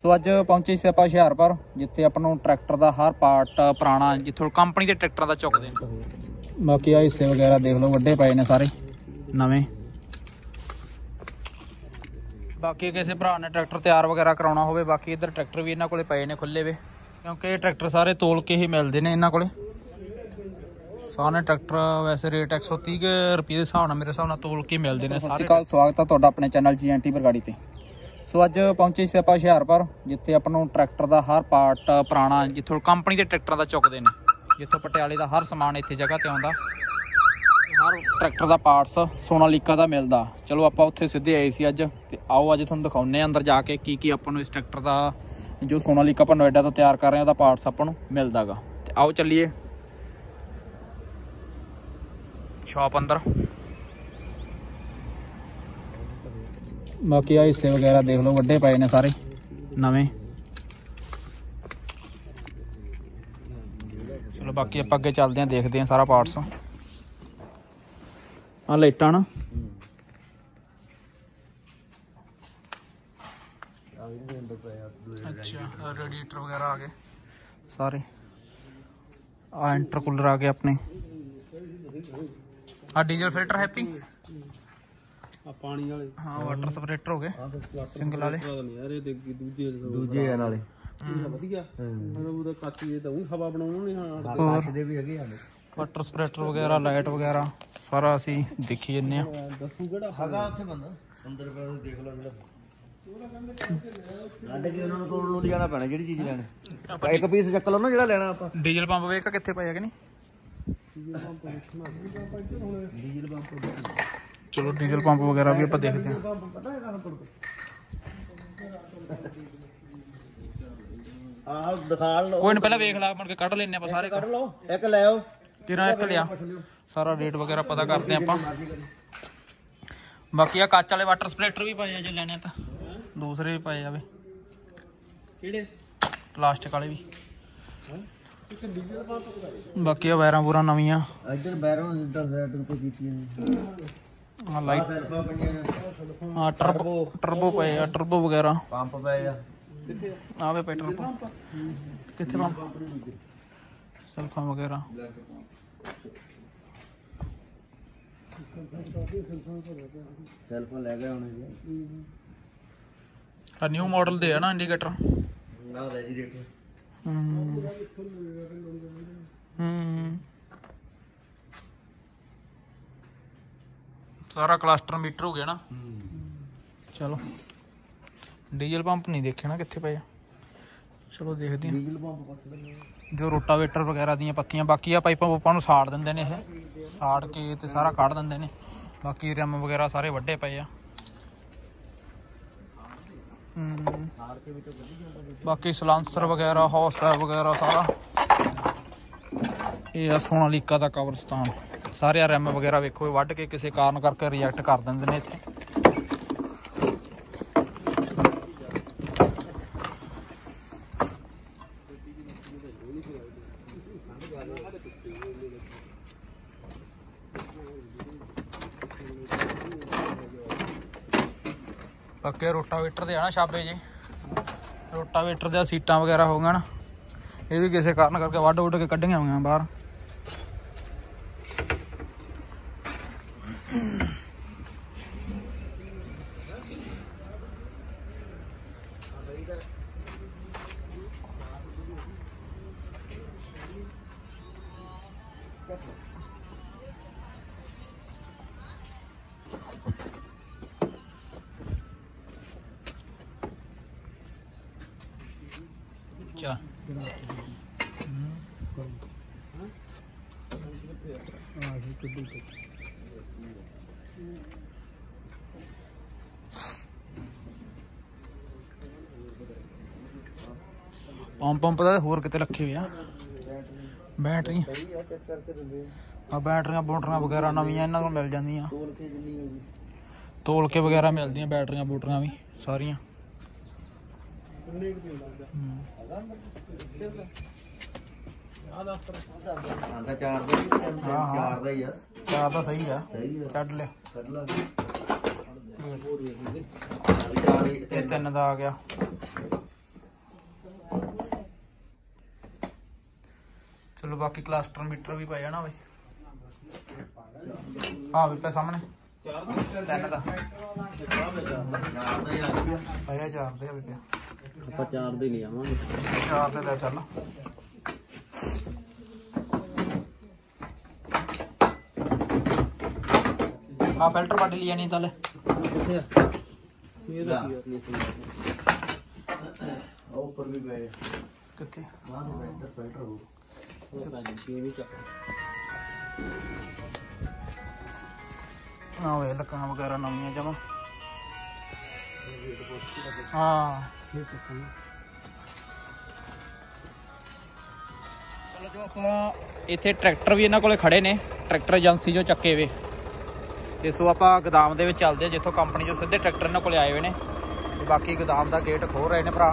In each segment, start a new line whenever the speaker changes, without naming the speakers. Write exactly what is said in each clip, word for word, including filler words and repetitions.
ਸੋ ਅੱਜ ਪਹੁੰਚੇ ਸੀ ਆਪਾਂ ਹੁਸ਼ਿਆਰਪੁਰ, ਜਿੱਥੇ ਆਪਾਂ ਨੂੰ ਟਰੈਕਟਰ ਦਾ ਹਰ ਪਾਰਟ ਪੁਰਾਣਾ ਜਿੱਥੋਂ ਕੰਪਨੀ ਦੇ ਟਰੈਕਟਰਾਂ ਦਾ ਚੁੱਕਦੇ ਨੇ। ਬਾਕੀ ਆ ਹਿੱਸੇ ਵਗੈਰਾ ਦੇਖ ਲਓ, ਵੱਡੇ ਪਏ ਨੇ ਸਾਰੇ ਨਵੇਂ। ਬਾਕੀ ਕਿਸੇ ਭਰਾ ਨੇ ਟਰੈਕਟਰ ਤਿਆਰ ਵਗੈਰਾ ਕਰਾਉਣਾ ਹੋਵੇ, ਬਾਕੀ ਇੱਧਰ ਟਰੈਕਟਰ ਵੀ ਇਹਨਾਂ ਕੋਲੇ ਪਏ ਨੇ ਖੁੱਲੇ ਵੇ, ਕਿਉਂਕਿ ਇਹ ਟਰੈਕਟਰ ਸਾਰੇ ਤੋਲ ਕੇ ਹੀ ਮਿਲਦੇ ਨੇ ਇਹਨਾਂ ਕੋਲੇ। ਸਾਰੇ ਟਰੈਕਟਰ ਵੈਸੇ ਰੇਟ ਇੱਕ ਸੌ ਤੀਹ ਰੁਪਏ ਦੇ ਹਿਸਾਬ ਨਾਲ ਮੇਰੇ ਹਿਸਾਬ ਨਾਲ ਤੋਲ ਕੇ ਮਿਲਦੇ ਨੇ। ਸਤਿ ਸ਼੍ਰੀ ਅਕਾਲ, ਸਵਾਗਤ ਹੈ ਤੁਹਾਡਾ ਆਪਣੇ ਚੈਨਲ ਜੀ ਐਨ ਟੀ ਬਰਗਾੜੀ ਤੇ। ਸੋ ਅੱਜ ਪਹੁੰਚੇ ਸੀ ਆਪਾਂ ਹੁਸ਼ਿਆਰਪੁਰ, ਜਿੱਥੇ ਆਪਾਂ ਨੂੰ ਟਰੈਕਟਰ ਦਾ ਹਰ ਪਾਰਟ ਪੁਰਾਣਾ ਜਿੱਥੋਂ ਕੰਪਨੀ ਦੇ ਟਰੈਕਟਰਾਂ ਦਾ ਚੁੱਕਦੇ ਨੇ, ਜਿੱਥੋਂ ਪਟਿਆਲੇ ਦਾ ਹਰ ਸਮਾਨ ਇੱਥੇ ਜਗ੍ਹਾ ਤੇ ਆਉਂਦਾ। ਹਰ ਟਰੈਕਟਰ ਦਾ ਪਾਰਟਸ ਸੋਨਾਲੀਕਾ ਦਾ ਮਿਲਦਾ। ਚਲੋ ਆਪਾਂ ਉੱਥੇ ਸਿੱਧੇ ਆਏ ਸੀ ਅੱਜ, ਤੇ ਆਓ ਅੱਜ ਤੁਹਾਨੂੰ ਦਿਖਾਉਂਦੇ ਹਾਂ ਅੰਦਰ ਜਾ ਕੇ ਕੀ ਕੀ ਆਪਾਂ ਨੂੰ ਇਸ ਟਰੈਕਟਰ ਦਾ ਜੋ ਸੋਨਾਲੀਕਾ ਆਪਾਂ ਨੋਇਡਾ ਤੋਂ ਤਿਆਰ ਕਰ ਰਹੇ ਹਾਂ ਉਹਦਾ ਪਾਰਟਸ ਆਪਾਂ ਨੂੰ ਮਿਲਦਾ ਗਾ। ਤੇ ਆਓ ਚੱਲੀਏ ਸ਼ਾਪ ਅੰਦਰ। ਬਾਕੀ ਆ ਹਿੱਸੇ ਵਗੈਰਾ ਦੇਖ ਲਓ, ਵੱਡੇ ਪਏ ਨੇ ਸਾਰੇ ਨਵੇਂ। ਚਲੋ ਬਾਕੀ ਆਪਾਂ ਅੱਗੇ ਚੱਲਦੇ ਹਾਂ, ਦੇਖਦੇ ਹਾਂ ਸਾਰਾ ਪਾਰਟਸ। ਆ ਲਾਈਟਾਂ ਨਾ ਅੱਛਾ, ਰੇਡੀਏਟਰ ਵਗੈਰਾ ਆ ਗਏ ਸਾਰੇ। ਆ ਇੰਟਰਕੂਲਰ ਆ ਗਏ ਆਪਣੇ। ਆ ਡੀਜ਼ਲ ਫਿਲਟਰ ਹੈਪੀ ਆ ਪਾਣੀ ਵਾਲੇ, ਹਾਂ ਵਾਟਰ ਸਪਰੇਟਰ ਹੋ ਗਏ ਸਿੰਗਲ ਵਾਲੇ, ਦੂਜੇ ਦੂਜੇ ਆ ਨਾਲੇ ਵਧੀਆ। ਉਹਦਾ ਕਾਚੀ ਦੇ ਤਾਂ ਉਹ ਹਵਾ ਬਣਾਉਣਾ ਨਹੀਂ, ਹਾਂ ਕਾਚ ਦੇ ਵੀ ਹੈਗੇ ਆ ਵਾਟਰ ਸਪਰੇਟਰ ਵਗੈਰਾ, ਲਾਈਟ ਵਗੈਰਾ ਸਾਰਾ ਅਸੀਂ ਦੇਖੀ ਜੰਨੇ ਆ। ਦੱਸੂ ਕਿਹੜਾ ਹੈਗਾ ਉੱਥੇ ਬੰਦਾ ਅੰਦਰ ਦੇਖ ਲਓ। ਜਿਹੜਾ ਕੱਢ ਕੇ ਉਹਨਾਂ ਨੂੰ ਕੋਲ ਨੂੰ ਲਿਜਾਣਾ ਪੈਣਾ ਜਿਹੜੀ ਚੀਜ਼ ਲੈਣੀ। ਇੱਕ ਪੀਸ ਚੱਕ ਲਓ ਨਾ ਜਿਹੜਾ ਲੈਣਾ ਆਪਾਂ। ਡੀਜ਼ਲ ਪੰਪ ਵੇਖ ਕਿੱਥੇ ਪਿਆ ਕਿ ਨਹੀਂ? ਡੀਜ਼ਲ ਪੰਪ, ਚਲੋ ਡੀਜ਼ਲ ਪੰਪ ਵਗੈਰਾ ਵੀ ਆਪਾਂ ਦੇਖਦੇ ਹਾਂ। ਆਹ ਦਿਖਾ ਲਓ, ਕੋਈ ਨਾ ਪਹਿਲਾਂ ਵੇਖ ਲਾ, ਮੁੜ ਕੇ ਕੱਢ ਲੈਣੇ ਆਪਾਂ ਸਾਰੇ। ਕੱਢ ਲਓ, ਇੱਕ ਲੈ ਆਓ, ਤੇਰਾ ਇੱਕ ਲਿਆ। ਸਾਰਾ ਰੇਟ ਵਗੈਰਾ ਪਤਾ ਕਰਦੇ ਆਪਾਂ। ਬਾਕੀ ਆ ਕੱਚ ਵਾਲੇ ਵਾਟਰ ਸਪਰੇਟਰ ਵੀ ਪਏ ਆ ਜੇ ਲੈਣੇ ਤਾਂ, ਦੂਸਰੇ ਵੀ ਪਏ ਜਾਵੇ ਕਿਹੜੇ ਪਲਾਸਟਿਕ ਵਾਲੇ ਵੀ। ਬਾਕੀ ਆ ਵਾਇਰਾਂ ਵੂਰਾਂ ਨਵੀਆਂ ਇੱਧਰ ਬੈਰੋਂ ਜਿੱਦਾਂ ਸੈਟਿੰਗ ਤੇ ਕੀਤੀਆਂ ਨੇ। ਆ ਲਾਈਟ, ਆ ਟਰਬੋ ਟਰਬੋ ਪਏ ਆ, ਟਰਬੋ ਵਗੈਰਾ ਪੰਪ ਪਏ ਆ। ਕਿੱਥੇ ਆਵੇ ਪਏ ਟਰਬੋ? ਕਿੱਥੇ ਪੰਪ? ਸਲਫਾਂ ਵਗੈਰਾ ਸੈਲਫੋਨ ਲੈ ਗਏ ਹੁਣ ਜੀ। ਆ ਨਿਊ ਮਾਡਲ ਦੇ ਆ ਨਾ ਇੰਡੀਕੇਟਰ ਨਾ ਰੈਜੀਰੇਟਰ। ਹੂੰ ਹੂੰ ਸਾਰਾ ਕਲਸਟਰ ਮੀਟਰ ਹੋ ਗਿਆ ਨਾ। ਚਲੋ ਡੀਜ਼ਲ ਪੰਪ ਨਹੀਂ ਦੇਖੇ ਨਾ ਕਿੱਥੇ ਪਏ ਆ। ਚਲੋ ਦੇਖਦੇ ਹਾਂ ਡੀਜ਼ਲ ਪੰਪ ਜੋ ਰੋਟਾਵੇਟਰ ਵਗੈਰਾ ਦੀਆਂ ਪੱਤੀਆਂ। ਬਾਕੀ ਆ ਪਾਈਪਾਂ ਪੂਪਾਂ ਨੂੰ ਸਾੜ ਦਿੰਦੇ ਨੇ, ਇਹ ਸਾੜ ਕੇ ਤੇ ਸਾਰਾ ਕੱਢ ਦਿੰਦੇ ਨੇ। ਬਾਕੀ ਰਿਮ ਵਗੈਰਾ ਸਾਰੇ ਵੱਡੇ ਪਏ ਆ। ਹੂੰ ਬਾਕੀ ਸਲਾਂਸਰ ਵਗੈਰਾ, ਹੌਸ ਪਾਈਪ ਵਗੈਰਾ ਸਾਰਾ। ਇਹ ਆ ਸੋਨਾਲੀਕਾ ਦਾ ਕਬਰਸਤਾਨ। ਸਾਰੇ ਰਿਮ ਵਗੈਰਾ ਵੇਖੋ, ਵੱਢ ਕੇ ਕਿਸੇ ਕਾਰਨ ਕਰਕੇ ਰਿਜੈਕਟ ਕਰ ਦਿੰਦੇ ਨੇ ਇੱਥੇ। ਬਾਕੀ ਰੋਟਾਵੇਟਰ ਦੇ ਆ ਨਾ ਛਾਬੇ ਜੇ, ਰੋਟਾਵੇਟਰ ਦੀਆਂ ਸੀਟਾਂ ਵਗੈਰਾ ਹੋ ਗਈਆਂ ਨਾ, ਇਹ ਵੀ ਕਿਸੇ ਕਾਰਨ ਕਰਕੇ ਵੱਢ ਵੁੱਢ ਕੇ ਕੱਢੀਆਂ ਹੋਈਆਂ ਬਾਹਰ। ਅੱਛਾ ਪੰਪ ਪੰਪ ਦਾ ਹੋਰ ਕਿਤੇ ਰੱਖੇ ਹੋਏ ਆ। ਬੈਟਰੀਆਂ ਆ, ਬੈਟਰੀਆਂ ਬੂਟਰੀਆਂ ਵਗੈਰਾ ਨਵੀਆਂ ਇਹਨਾਂ ਕੋਲ ਮਿਲ ਜਾਂਦੀਆਂ, ਤੋਲ ਕੇ ਵਗੈਰਾ ਮਿਲਦੀਆਂ ਬੈਟਰੀਆਂ ਬੂਟਰੀਆਂ ਵੀ ਸਾਰੀਆਂ। ਚਾਰ ਦਾ ਸਹੀ ਆ, ਛੱਡ ਲਿਆ। ਇਹ ਤਿੰਨ ਦਾ ਆ ਗਿਆ। बाकी क्लस्टर मीटर भी पे जाना बई हाँ भी पे सामने तीन का पाया चार दे भी पे
ਆਪਾਂ ਚਾਰ ਦੇ ਲੈ ਆਵਾਂਗੇ
चार दे ले चल आ फिल्टर पार्टी लिया नहीं तले
ਇਹਦਾ ਕੀ ਅਸਲੀ ਉੱਪਰ ਵੀ ਪਏ
कितने
ਬਾਹਰ ਵੀ ਇੱਧਰ ਫਿਲਟਰ ਹੋ ਉਹ ਤਾਂ ਜੀ ਇਹ ਵੀ ਚੱਕ
हाँ वे लक्कां वगैरह नवीं जमा हाँ चलो जो आप इत्थे ट्रैक्टर भी इन्हां कोले खड़े ने ट्रैक्टर एजेंसी जो चक्के वे ते सो आप गोदाम दे विच चलदे जिथों कंपनी जो सीधे ट्रैक्टर इन्हां कोले आए हुए ने ते बाकी गोदाम दा गेट खोल रहे ने भरा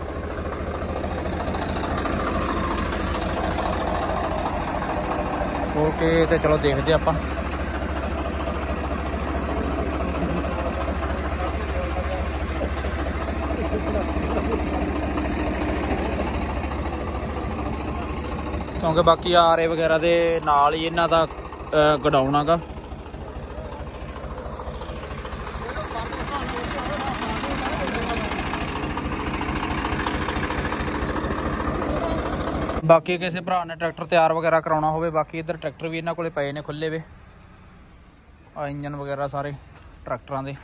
ओके ते चलो देखते आपां क्योंकि बाकी आरे वगैरह दे नाल ही इन्हां दा गोडाउन हैगा बाकी किसी भरा ने ट्रैक्टर तैयार वगैरह कराना होवे बाकी इधर ट्रैक्टर भी इन्हां कोले पए ने खुले वे आ इंजन वगैरह सारे ट्रैक्टरां दे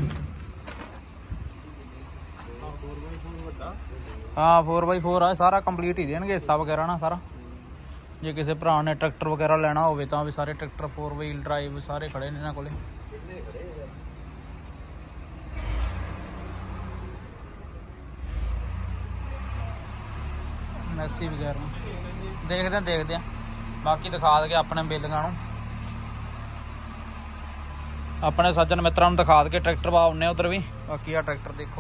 हाँ फोर बाई फोर है सारा कंप्लीट ही देंगे हिस्सा वगैरह ना सारा जे किसी भरा ने ट्रैक्टर वगैरह लेना होवे तां भी सारे ट्रैक्टर फोर व्हील ड्राइव सारे खड़े ने इन्हां कोले मैसी वगैरह देखते हैं देखते हैं बाकी दिखा दे अपने बेलियां नूं अपने सज्जन मित्रां नूं दिखा के ट्रैक्टर वाउने उधर भी बाकी आ ट्रैक्टर देखो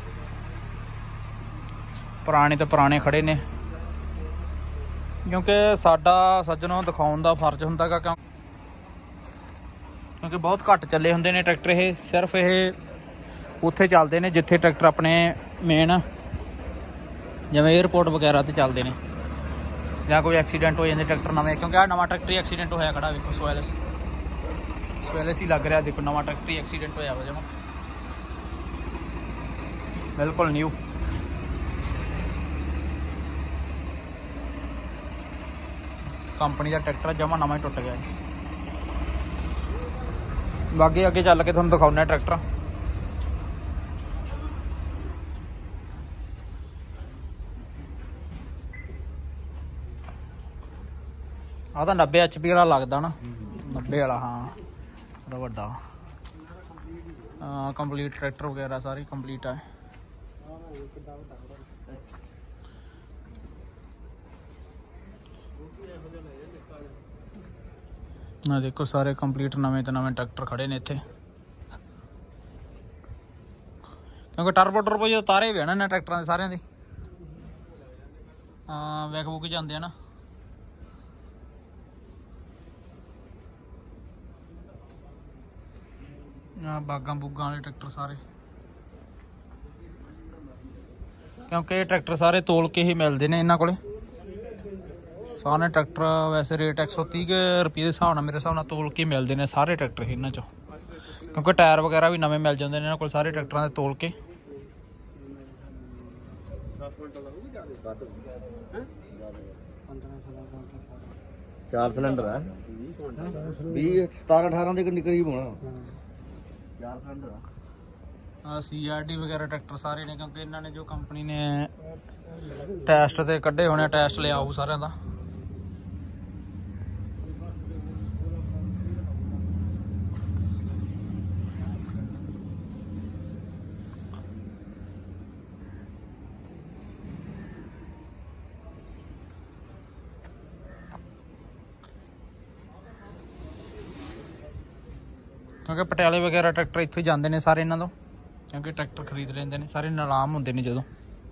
पुराने तो पुराने खड़े ने क्योंकि साडा सज्जनों दिखाउण दा फर्ज हुंदा गा क्यों क्योंकि बहुत घट चले हुंदे ने ट्रैक्टर ये सिर्फ ये उत्थे चलते ने जिथे ट्रैक्टर अपने मेन जिवें एयरपोर्ट वगैरह ते चलते ने या कोई एक्सीडेंट हो जाते ट्रैक्टर नवें क्योंकि आ नवा ट्रैक्टर ही एक्सीडेंट होया खड़ा देखो सोएलस सोएलस ही लग रहा देखो नवा ट्रैक्टर ही एक्सीडेंट होया वा जमा बिल्कुल न्यू कंपनी का ट्रैक्टर जमा नवा ही टुट गया बाकी अगे चल के थोड़ा दिखाने ट्रैक्टर आ तो नब्बे एच पी वाला लगता ना नब्बे वाला हाँ बड़ा वड्डा कंप्लीट ट्रैक्टर वगैरह सारी कंप्लीट है ना देखो सारे कंप्लीट नवें तो नवें ट्रैक्टर खड़े ने इत्थे क्योंकि टर्बो टर्बो जो तारे भी है ना ट्रैक्टर के सारे दी हाँ वैक वुक जाते हैं ना बागां बूगां वाले ट्रैक्टर सारे क्योंकि ट्रैक्टर सारे तोल के ही मिलते हैं इन्हां कोले सारे ट्रैक्टर वैसे रेट एक सौ तीह रुपये के हिसाब नाल मेरे हिसाब नाल तोल के मिलते हैं सारे ट्रैक्टर इन्हां चों क्योंकि टायर वगैरह भी नवे मिल जाते हैं इन्हां कोल सारे ट्रैक्टरां दे तोल के
चार सिलेंडर है बीस सतारह अठारह के करीब होना चार सिलेंडर
आ सी आर डी वगैरह ट्रैक्टर सारे ने क्योंकि इन्होंने जो कंपनी ने टेस्ट ते कड्ढे होने टेस्ट लिया आऊ सारे का क्योंकि पटियाले वगैरह ट्रैक्टर इत्थों ही जाते हैं सारे इन्हों तो क्योंकि ट्रैक्टर खरीद लेंगे ने सारे नीलाम होंगे ने जो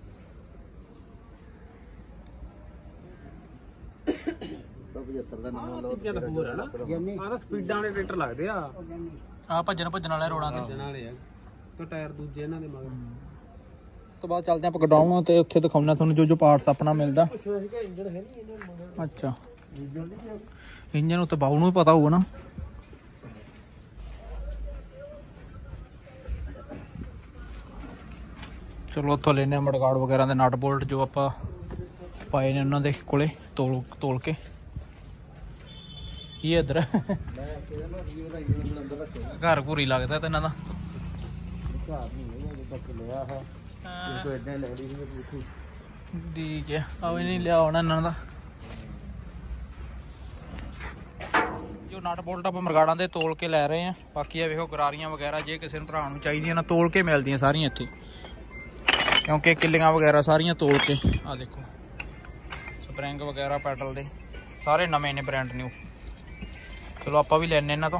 भजन भजन वाले रोडा
टायर दूजे इन्हां दे मगर
तो बाद चलते हैं गोडाउन तो उत्थे दिखाउने जो जो पार्ट्स अपना मिलता अच्छा ਇੰਜਨ ਉੱਤੇ ਬਾਊ ਨੂੰ ਵੀ ਪਤਾ ਹੋਊਗਾ ਨਾ। ਚਲੋ ਉੱਥੋਂ ਲੈਨੇ ਆ ਮੜਗਾੜ ਵਗੈਰਾ ਦੇ ਨਟ ਬੋਲਟ ਜੋ ਆਪਾਂ ਪਾਏ ਨੇ ਉਹਨਾਂ ਦੇ ਕੋਲੇ ਤੋਲ ਤੋਲ ਕੇ। ਇਹ ਇੱਧਰ ਘਰ ਘੂਰੀ ਲੱਗਦਾ ਤੇ ਇਹਨਾਂ ਦਾ ਠੀਕ ਹੈ ਆ ਵੀ ਨਹੀਂ ਲਿਆ ਹੋਣਾ ਇਹਨਾਂ ਦਾ। ਜੋ ਨਟ ਬੋਲਟ ਆਪਾਂ ਮਰਗਾੜਾਂ ਦੇ ਤੋਲ ਕੇ ਲੈ ਰਹੇ ਆ। ਬਾਕੀ ਆ ਵੇਖੋ ਗਰਾਰੀਆਂ ਵਗੈਰਾ ਜੇ ਕਿਸੇ ਨੂੰ ਭਰਾ ਨੂੰ ਚਾਹੀਦੀਆਂ ਨਾ ਤੋਲ ਕੇ ਮਿਲਦੀਆਂ ਸਾਰੀਆਂ ਇੱਥੇ, ਕਿਉਂਕਿ ਕਿੱਲੀਆਂ ਵਗੈਰਾ ਸਾਰੀਆਂ ਤੋਲ ਕੇ। ਆ ਦੇਖੋ ਸਪਰਿੰਗ ਵਗੈਰਾ ਪੈਡਲ ਦੇ ਸਾਰੇ ਨਵੇਂ ਨੇ, ਬ੍ਰਾਂਡ ਨਿਊ। ਚਲੋ ਆਪਾਂ ਵੀ ਲੈਣੇ ਇਹਨਾਂ ਤੋਂ।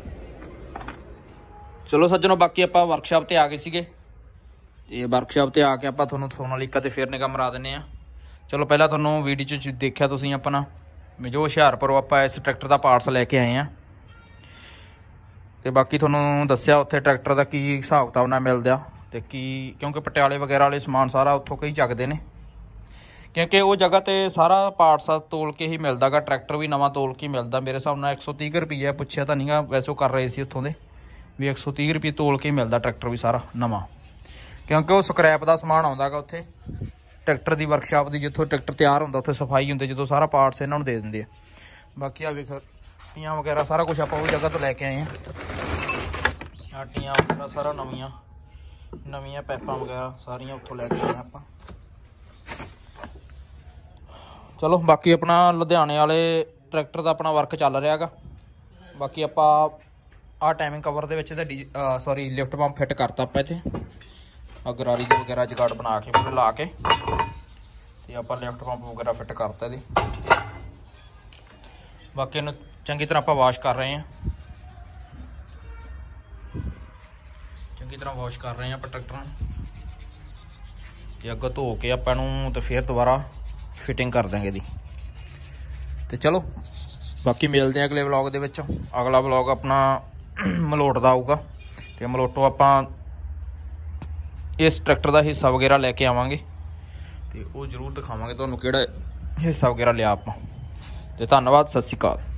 ਚਲੋ ਸੱਜਣੋ ਬਾਕੀ ਆਪਾਂ ਵਰਕਸ਼ਾਪ ਤੇ ਆ ਗਏ ਸੀਗੇ ਤੇ ਵਰਕਸ਼ਾਪ ਤੇ ਆ ਕੇ ਆਪਾਂ ਤੁਹਾਨੂੰ ਸੋਨਾਲੀਕਾ ਤੇ ਫਿਰ ਨਿਗਾਹ ਮਰਾ ਦਿੰਦੇ ਆ। ਚਲੋ ਪਹਿਲਾਂ ਤੁਹਾਨੂੰ ਵੀਡੀਓ 'ਚ ਦੇਖਿਆ ਤੁਸੀਂ ਆਪਣਾ ਜੋ ਹੁਸ਼ਿਆਰਪੁਰੋਂ ਆਪਾਂ ਇਸ ਟਰੈਕਟਰ ਦਾ ਪਾਰਟਸ ਲੈ ਕੇ ਆਏ ਆ ਤੇ ਬਾਕੀ ਤੁਹਾਨੂੰ ਦੱਸਿਆ ਉੱਥੇ ਟਰੈਕਟਰ ਦਾ ਕੀ ਹਿਸਾਬ ਕਿਤਾਬ ਨਾਲ ਮਿਲਦਾ ਤੇ ਕੀ, ਕਿਉਂਕਿ ਪਟਿਆਲੇ ਵਗੈਰਾ ਵਾਲੇ ਸਮਾਨ ਸਾਰਾ ਉੱਥੋਂ ਕਈ ਚੱਕਦੇ ਨੇ, ਕਿਉਂਕਿ ਉਹ ਜਗ੍ਹਾ ਤੇ ਸਾਰਾ ਪਾਰਟਸ ਤੋਲ ਕੇ ਹੀ ਮਿਲਦਾ ਗਾ। ਟਰੈਕਟਰ ਵੀ ਨਵਾਂ ਤੋਲ ਕੇ ਮਿਲਦਾ ਮੇਰੇ ਹਿਸਾਬ ਨਾਲ ਇੱਕ ਸੌ ਤੀਹ ਰੁਪਈਆ ਪੁੱਛਿਆ ਤਾਂ ਨਹੀਂਗਾ, ਵੈਸੇ ਉਹ ਕਰ ਰਹੇ ਸੀ ਉੱਥੋਂ ਦੇ ਵੀ ਇੱਕ ਸੌ ਤੀਹ ਰੁਪਏ ਤੋਲ ਕੇ ਮਿਲਦਾ ਟਰੈਕਟਰ ਵੀ ਸਾਰਾ ਨਵਾਂ, ਕਿਉਂਕਿ ਉਹ ਸਕ੍ਰੈਪ ਦਾ ਸਮਾਨ ਆਉਂਦਾ ਗਾ ਉੱਥੇ ਟਰੈਕਟਰ ਦੀ ਵਰਕਸ਼ਾਪ ਦੀ, ਜਿੱਥੋਂ ਟਰੈਕਟਰ ਤਿਆਰ ਹੁੰਦਾ ਉੱਥੇ ਸਫਾਈ ਹੁੰਦੀ, ਜਦੋਂ ਸਾਰਾ ਪਾਰਟਸ ਇਹਨਾਂ ਨੂੰ ਦੇ ਦਿੰਦੇ ਆ। ਬਾਕੀ ਆ ਵੇਖ ਟੀਆਂ ਵਗੈਰਾ ਸਾਰਾ ਕੁਛ ਆਪਾਂ ਉਹ ਜਗ੍ਹਾ ਤੋਂ ਲੈ ਕੇ ਆਏ ਆ। ਟੀਆਂ ਵਗੈਰਾ ਸਾਰਾ ਨਵੀਆਂ ਨਵੀਆਂ ਪੈਪਾਂ ਵਗੈਰਾ ਸਾਰੀਆਂ ਉੱਥੋਂ ਲੈ ਕੇ ਆਏ ਆਪਾਂ। ਚਲੋ ਬਾਕੀ ਆਪਣਾ ਲੁਧਿਆਣੇ ਵਾਲੇ ਟਰੈਕਟਰ ਦਾ ਆਪਣਾ ਵਰਕ ਚੱਲ ਰਿਹਾ ਗਾ। ਬਾਕੀ ਆਪਾਂ ਆਹ ਟਾਈਮਿੰਗ ਕਵਰ ਦੇ ਵਿੱਚ ਇਹਦਾ ਸੌਰੀ ਲਿਫਟ ਪੰਪ ਫਿੱਟ ਕਰਤਾ ਆਪਾਂ ਇੱਥੇ। ਆ ਗਰਾਰੀ ਦੇ ਵਗੈਰਾ ਜਗਾੜ ਬਣਾ ਕੇ ਪੂਰੇ ਲਾ ਕੇ ਤੇ ਆਪਾਂ ਲਿਫਟ ਪੰਪ ਵਗੈਰਾ ਫਿੱਟ ਕਰਤਾ ਇਹਦੇ। ਬਾਕੀ ਇਹਨੂੰ ਚੰਗੀ ਤਰ੍ਹਾਂ ਆਪਾਂ ਵਾਸ਼ ਕਰ ਰਹੇ ਹਾਂ, ਚੰਗੀ ਤਰ੍ਹਾਂ ਵਾਸ਼ ਕਰ ਰਹੇ ਹਾਂ ਆਪਾਂ ਟਰੈਕਟਰ ਨੂੰ ਤੇ ਅੱਗੋਂ ਧੋ ਕੇ ਆਪਾਂ ਨੂੰ ਤੇ ਫਿਰ ਦੁਬਾਰਾ ਫਿਟਿੰਗ ਕਰ ਦਾਂਗੇ ਇਹਦੀ। ਤੇ ਚਲੋ ਬਾਕੀ ਮਿਲਦੇ ਆ ਅਗਲੇ ਵਲੌਗ ਦੇ ਵਿੱਚ। ਅਗਲਾ ਵਲੌਗ ਆਪਣਾ ਮਲੋਟ ਦਾ ਆਊਗਾ ਤੇ ਮਲੋਟੋਂ ਆਪਾਂ ਇਸ ਟਰੈਕਟਰ ਦਾ ਹਿੱਸਾ ਵਗੈਰਾ ਲੈ ਕੇ ਆਵਾਂਗੇ ਤੇ ਉਹ ਜ਼ਰੂਰ ਦਿਖਾਵਾਂਗੇ ਤੁਹਾਨੂੰ ਕਿਹੜਾ ਹਿੱਸਾ ਵਗੈਰਾ ਲਿਆ ਆਪਾਂ। ਤੇ ਧੰਨਵਾਦ, ਸਤਿ ਸ਼੍ਰੀ ਅਕਾਲ।